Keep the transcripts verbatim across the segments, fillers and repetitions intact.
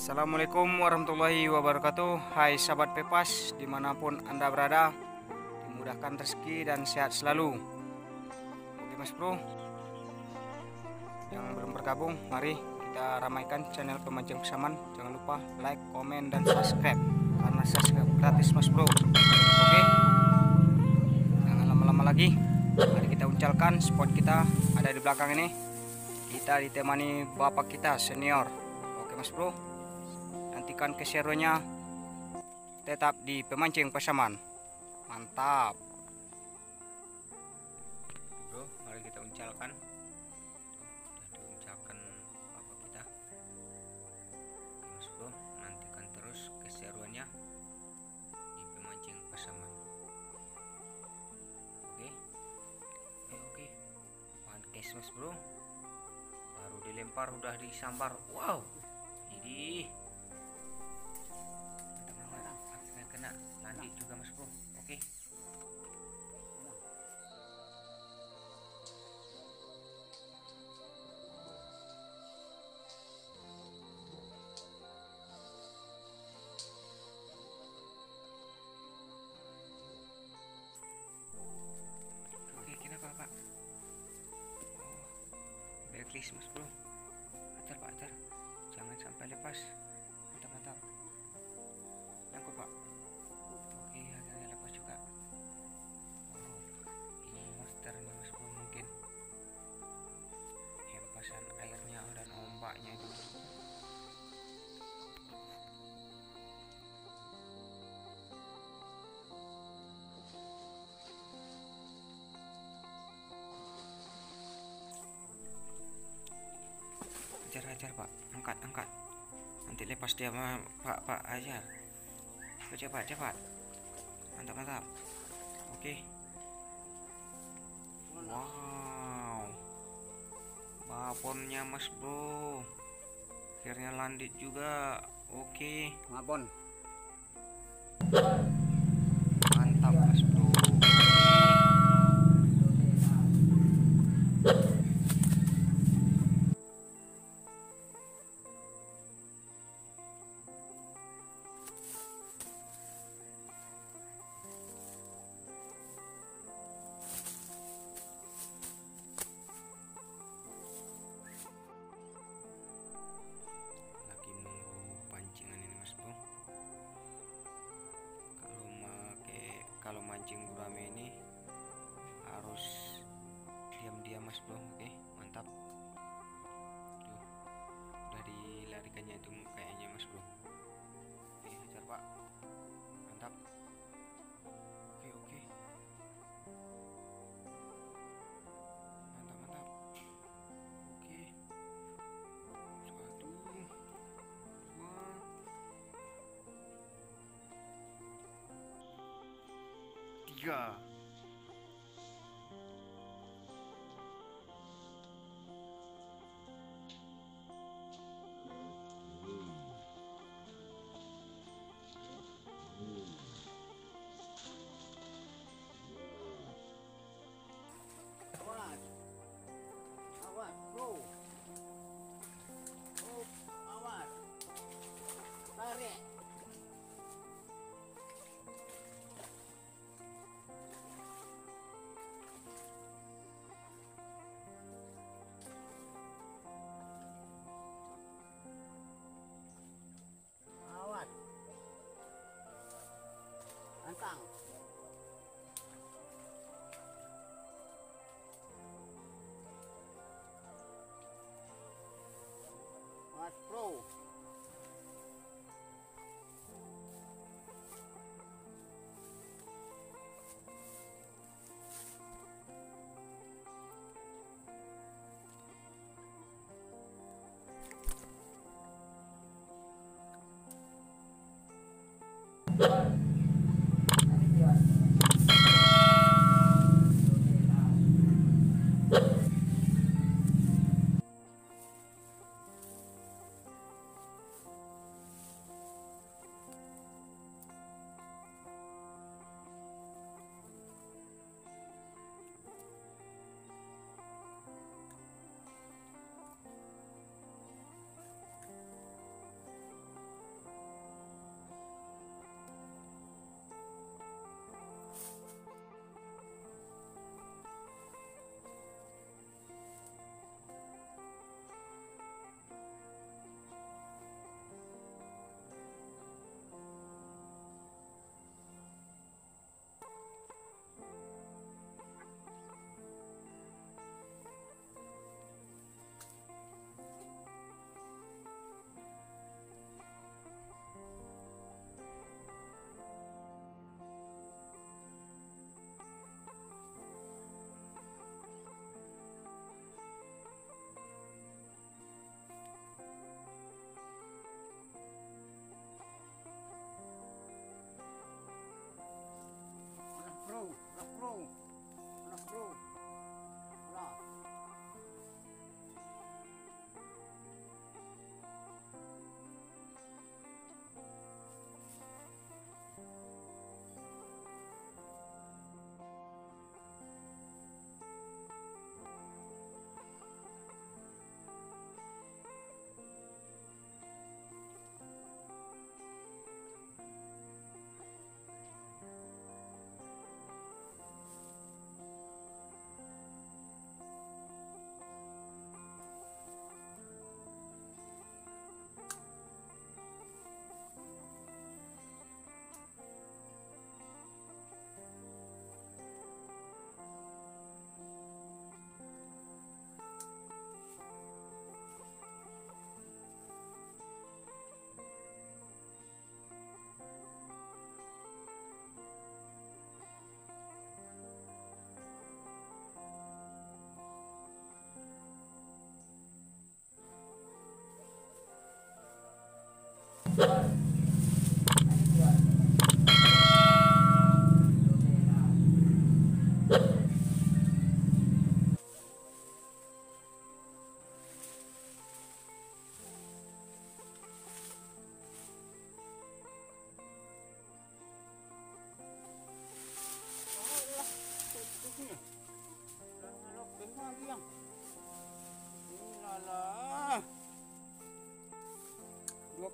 Assalamualaikum warahmatullahi wabarakatuh. Hai sahabat Pepas, dimanapun Anda berada, dimudahkan rezeki dan sehat selalu. Oke Mas Bro, yang belum bergabung, mari kita ramaikan channel Pemancing Pesaman. Jangan lupa like, komen, dan subscribe, karena subscribe gratis Mas Bro. Oke, jangan lama-lama lagi, mari kita uncalkan spot kita ada di belakang ini. Kita ditemani bapak kita senior. Oke Mas Bro, nantikan keseruannya tetap di Pemancing Pesaman. Mantap Bro, mari kita uncalkan. Tuh, udah diuncalkan bapak kita. Oke Mas Bro, nantikan terus keseruannya di Pemancing Pesaman. Oke, oke, oke. Pankes Mas Bro, baru dilempar udah disambar. Wow, ini kena nanti juga Mas Bro. Oke, oke, kenapa Pak? Oh, backlist Mas Bro. Atar Pak, atar, jangan sampai lepas. Mantap, mantap. Nyangkut Pak. Oke, akhirnya lepas juga. Oh, ini monster nih Mas Bro, mungkin hempasan airnya dan ombaknya itu. Ajar-ajar Pak, angkat, angkat. Nanti lepas dia mah Pak, Pak ajar. Cepat, cepat. Mantap, mantap. Oke. Wow, baponnya Mas Bro, akhirnya landit juga. Oke, Mabon. mantap Mas Bro. Lagi nunggu pancingan ini Mas Bro. Kalau make kalau mancing gurame ini harus diam-diam Mas Bro. Oke, mantap. Tuh, udah dilarikannya itu kayaknya Mas Bro. Oke, hajar Pak. Mantap. Oke, oke. Mantap, mantap. Oke. Satu, dua, tiga. Awas. Awas, bro. Oh, awas. Tarik. Awas. Antang. Mas Bro.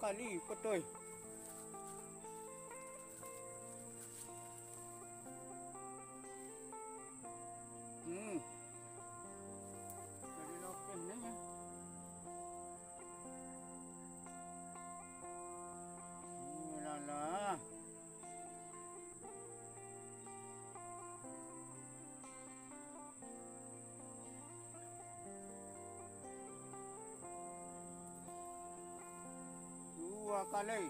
kali petoy. Hmm. Dari lopen na niya. Wala na. Dua kali.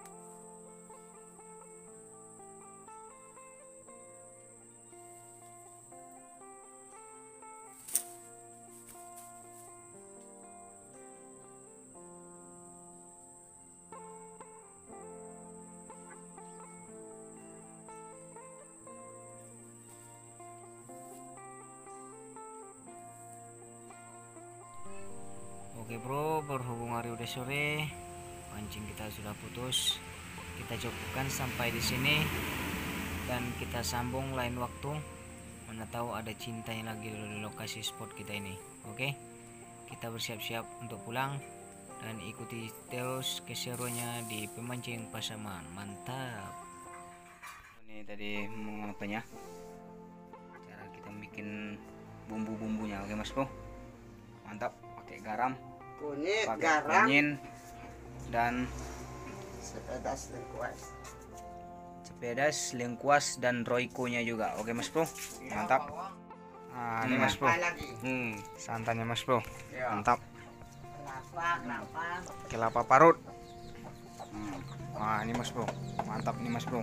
Oke bro, berhubung hari udah sore, pancing kita sudah putus. Kita cukupkan sampai di sini dan kita sambung lain waktu. Mana tahu ada cinta yang lagi di lokasi spot kita ini. Oke, kita bersiap-siap untuk pulang dan ikuti terus keseruannya di Pemancing Pasaman. Mantap. Ini tadi mau apanya? Cara kita bikin bumbu-bumbunya. Oke mas bro, mantap. Pakai garam, Kunyit, pakai garam, kunyit dan sepedas lengkuas. sepedas, lengkuas dan royco-nya juga. Oke mas bro, mantap. Nah ini mas bro, lagi? hmm, santannya mas bro, Ya. mantap. Kelapa, kelapa. Kelapa parut. Hmm. Nah ini mas bro, mantap nih mas bro.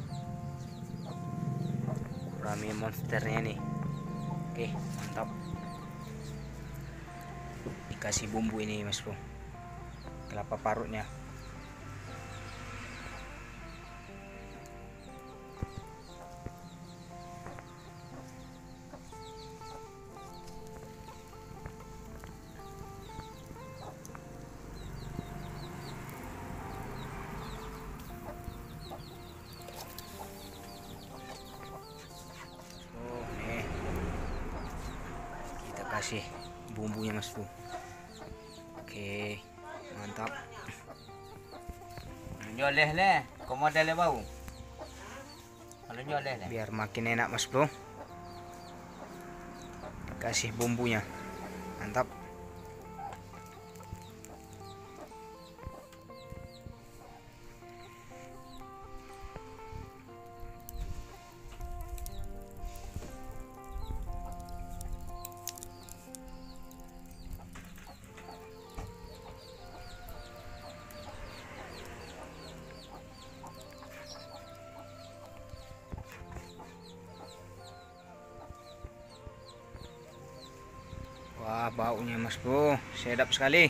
Rami monsternya nih. Oke mantap. Dikasih bumbu ini mas bro, kelapa parutnya. Oh nih kita kasih bumbunya mas bro. Oke mantap. Nyoleh leh, komo dale bau. Kalau nyoleh leh. Biar makin enak mas bro, kasih bumbunya, mantap. Wah baunya mas bro, sedap sekali.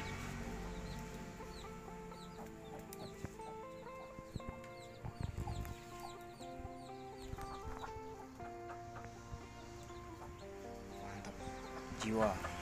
Mantap jiwa.